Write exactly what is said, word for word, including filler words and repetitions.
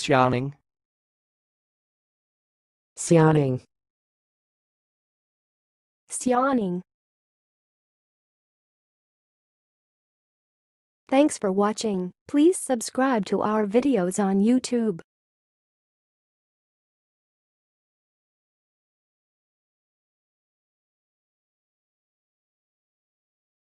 sioning, sioning, sioning. Thanks for watching. Please subscribe to our videos on YouTube.